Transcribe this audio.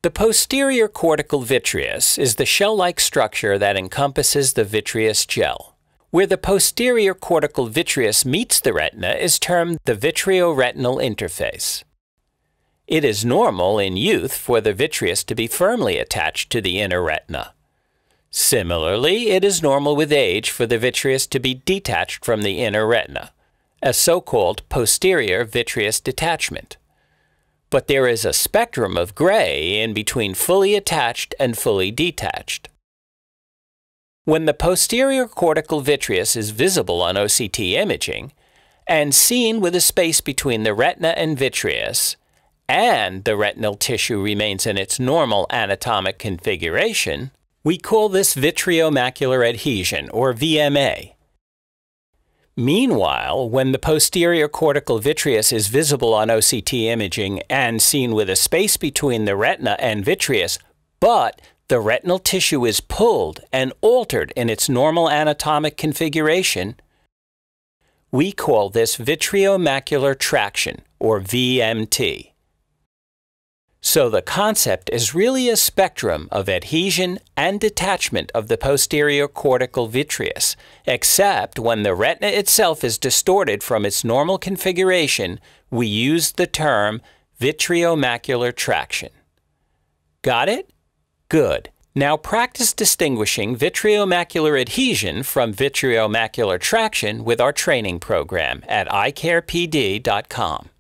The posterior cortical vitreous is the shell-like structure that encompasses the vitreous gel. Where the posterior cortical vitreous meets the retina is termed the vitreoretinal interface. It is normal in youth for the vitreous to be firmly attached to the inner retina. Similarly, it is normal with age for the vitreous to be detached from the inner retina, a so-called posterior vitreous detachment. But there is a spectrum of gray in between fully attached and fully detached. When the posterior cortical vitreous is visible on OCT imaging and seen with a space between the retina and vitreous, and the retinal tissue remains in its normal anatomic configuration, we call this vitreomacular adhesion, or VMA. Meanwhile, when the posterior cortical vitreous is visible on OCT imaging and seen with a space between the retina and vitreous, but the retinal tissue is pulled and altered in its normal anatomic configuration, we call this vitreomacular traction, or VMT. So the concept is really a spectrum of adhesion and detachment of the posterior cortical vitreous, except when the retina itself is distorted from its normal configuration, we use the term vitreomacular traction. Got it? Good. Now practice distinguishing vitreomacular adhesion from vitreomacular traction with our training program at eyecarepd.com.